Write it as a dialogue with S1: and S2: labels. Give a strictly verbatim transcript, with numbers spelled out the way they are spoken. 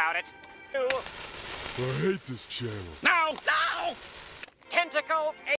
S1: about it.
S2: I hate this channel.
S1: No! No! Tentacle